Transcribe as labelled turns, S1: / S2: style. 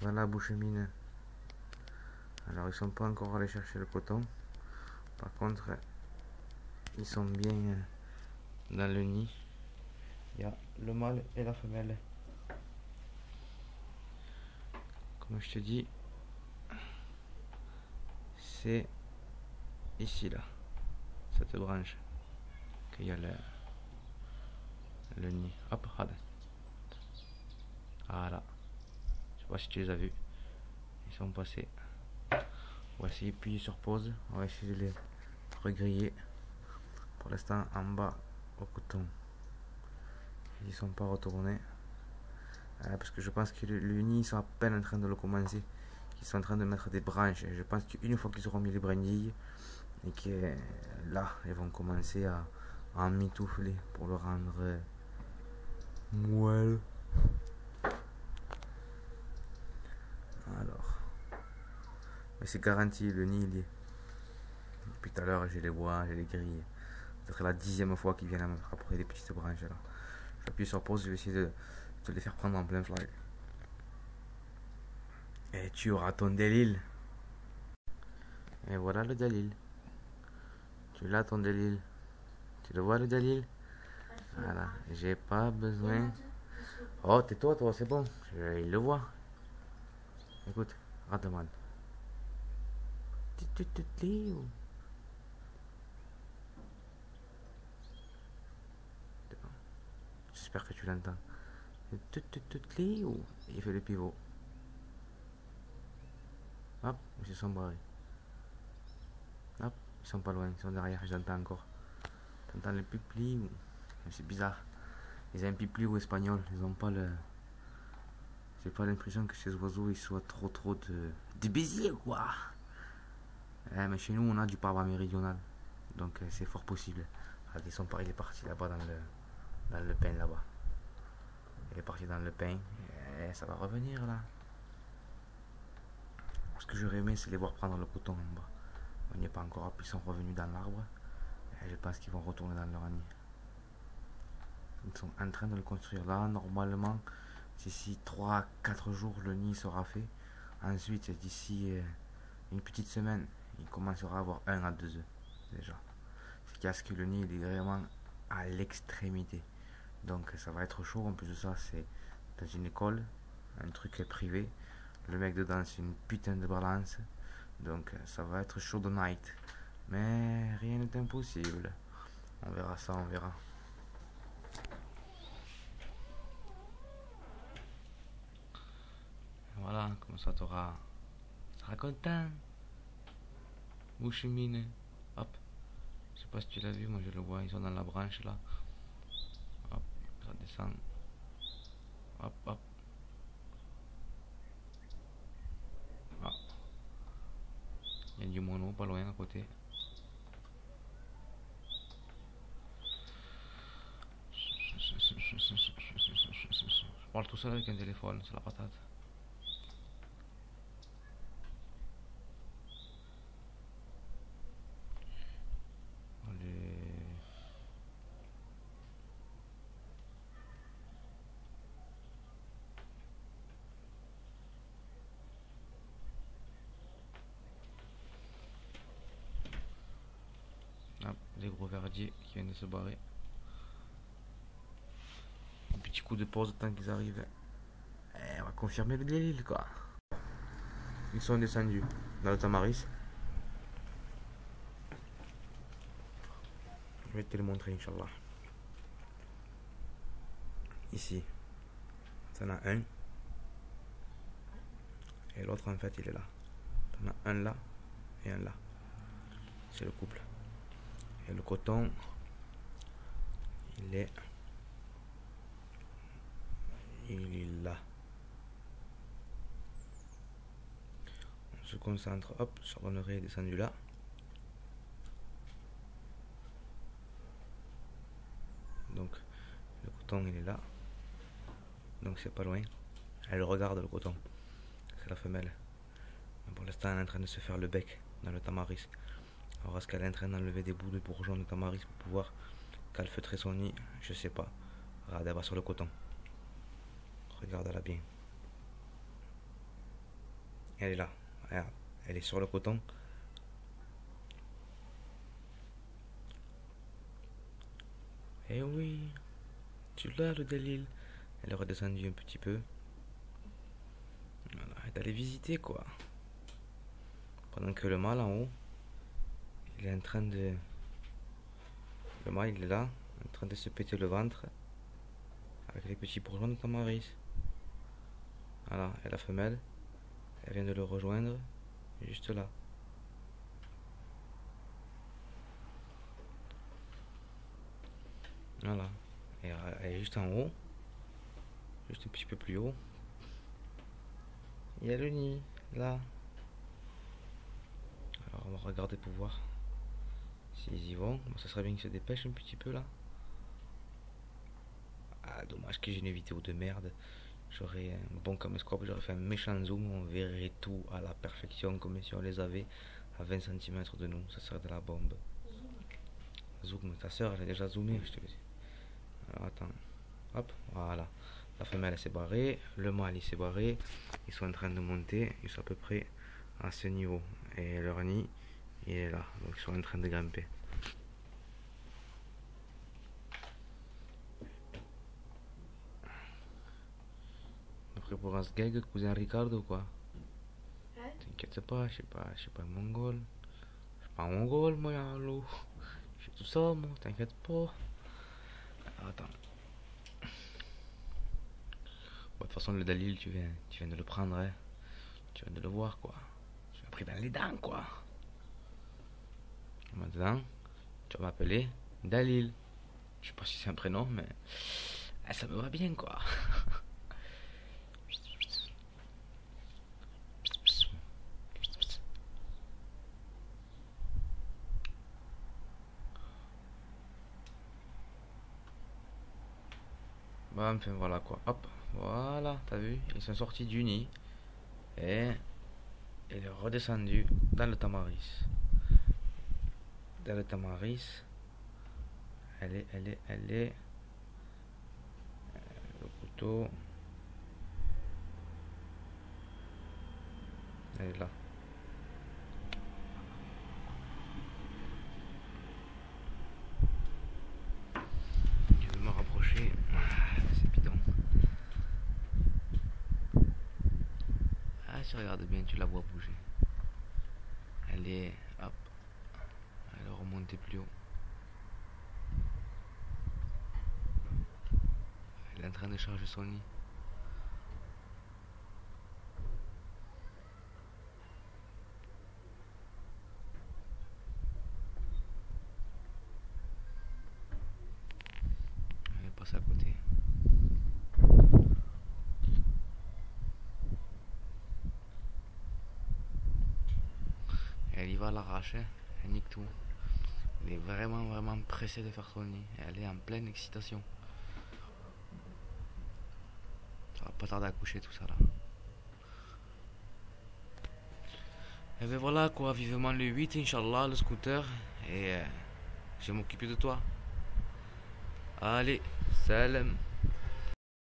S1: dans la bouche mine. Alors ils sont pas encore allés chercher le coton. Par contre, ils sont bien dans le nid. Il y a le mâle et la femelle. Comme je te dis, c'est ici là, cette branche, qu'il y a le nid. Hop, regarde. Voilà. Je sais pas si tu les as vus. Ils sont passés. On va essayer de appuyer sur pause. On va essayer de les regriller. Pour l'instant, en bas au coton, ils sont pas retournés. Parce que je pense que le nid, ils sont à peine en train de le commencer. Ils sont en train de mettre des branches. Et je pense qu'une fois qu'ils auront mis les brindilles, et que là, ils vont commencer à en mitoufler pour le rendre moelle. Alors, mais c'est garanti, le nid il est. Depuis tout à l'heure, je les vois, je les grille. Ce serait la 10e fois qu'ils viennent à me frapper des petites branches là. J'appuie sur pause, je vais essayer de les faire prendre en plein fly. Et tu auras ton délil. Et voilà le dalil. Tu l'as ton dalil. Tu le vois le dalil? Voilà, j'ai pas besoin. Oh, tais-toi, toi, c'est bon. Il le voit. Écoute, regarde-moi. J'espère que tu l'entends. Il fait le pivot. Hop, ils se sont barrés. Hop, ils sont pas loin, ils sont derrière, j'entends encore. T'entends le pipli ou... C'est bizarre. Ils ont un pipli ou espagnol, ils ont pas le... J'ai pas l'impression que ces oiseaux ils soient trop de béziers quoi. Mais chez nous on a du pava méridional. Donc c'est fort possible. Ah, il est parti là-bas dans le pain là-bas. Il est parti dans le pain. Et ça va revenir là. Ce que j'aurais aimé c'est les voir prendre le coton en bas. On n'y est pas encore, puis ils sont revenus dans l'arbre. Et je pense qu'ils vont retourner dans leur nid. Ils sont en train de le construire là. Normalement, d'ici 3-4 jours, le nid sera fait. Ensuite, d'ici une petite semaine, il commencera à avoir 1 à 2 œufs déjà. Ce qui est que le nid il est vraiment à l'extrémité. Donc ça va être chaud. En plus de ça, c'est dans une école, un truc privé. Le mec dedans, c'est une putain de balance. Donc ça va être chaud de night. Mais rien n'est impossible. On verra ça, on verra. Voilà, comme ça t'auras... Tu seras content. Mouchemine. Hop. Je sais pas si tu l'as vu, moi je le vois, ils sont dans la branche là. Hop, ça descend. Hop, hop. Ah. Il y a du mono pas loin à côté. Je parle tout seul avec un téléphone, c'est la patate. Allez. Hop, les gros verdiers qui viennent de se barrer. Un petit coup de pause tant qu'ils arrivent. Et on va confirmer le délire quoi. Ils sont descendus dans le tamaris. Je vais te le montrer, Inch'Allah. Ici, t'en as un. Et l'autre, en fait, il est là. T'en as un là et un là. C'est le couple. Et le coton, il est là. On se concentre, hop, sur l'oreille descendu là. Donc, le coton, il est là. Donc, c'est pas loin. Elle regarde le coton. C'est la femelle. Mais pour l'instant, elle est en train de se faire le bec dans le tamaris. Alors, est-ce qu'elle est en train d'enlever des bouts de bourgeons de tamaris pour pouvoir calfeutrer son nid? Je sais pas. Regarde, elle va sur le coton. Regarde-la bien. Elle est là. Regarde. Elle est sur le coton. Eh oui. Tu l'as le Dalil. Elle est redescendue un petit peu. Voilà. Elle est allée visiter quoi. Pendant que le mâle en haut, il est en train de... Le mâle il est là, en train de se péter le ventre. Avec les petits bourgeons de tamaris. Voilà. Et la femelle, elle vient de le rejoindre. Juste là. Voilà. Et elle est juste en haut. Juste un petit peu plus haut. Il y a le nid, là. Alors on va regarder pour voir s'ils y vont. Bon, ça serait bien qu'ils se dépêchent un petit peu là. Ah, dommage que j'ai une vidéo de merde. J'aurais un bon caméscope, j'aurais fait un méchant zoom. On verrait tout à la perfection comme si on les avait à 20 cm de nous. Ça serait de la bombe. Zoom, ta soeur elle a déjà zoomé, je te le dis. Alors attends. Hop, voilà. La femelle elle s'est barrée, le mâle il s'est barré. Ils sont en train de monter, ils sont à peu près à ce niveau. Et leur nid il est là, donc ils sont en train de grimper. Après pour un gag, cousin Ricardo quoi. Hein? T'inquiète pas, je suis pas mongol. Je suis pas mongol moi allô. Je suis tout ça moi, t'inquiète pas. Alors, attends. Bon, de toute façon le Dalil tu viens de le prendre hein. Tu viens de le voir quoi. Tu l'as pris dans les dents quoi. Maintenant, tu vas m'appeler Dalil. Je sais pas si c'est un prénom, mais ça me va bien quoi. Bon, enfin voilà quoi. Hop, voilà, t'as vu, ils sont sortis du nid et il est redescendu dans le tamaris. Dans le tamaris, elle est. Le couteau. Elle est là. Je vais me rapprocher. C'est bidon. Ah, si regarde bien, tu la vois bouger. Elle est. Hop. Elle est remontée plus haut. Elle est en train de charger son nid. Elle est passée à côté. Elle y va à l'arrache, hein. Elle nique tout. Elle est vraiment pressée de faire son nid. Elle est en pleine excitation. Ça va pas tarder à coucher tout ça là. Et ben voilà quoi, vivement le 8 Inch'Allah, le scooter. Et je vais m'occuper de toi. Allez, salam.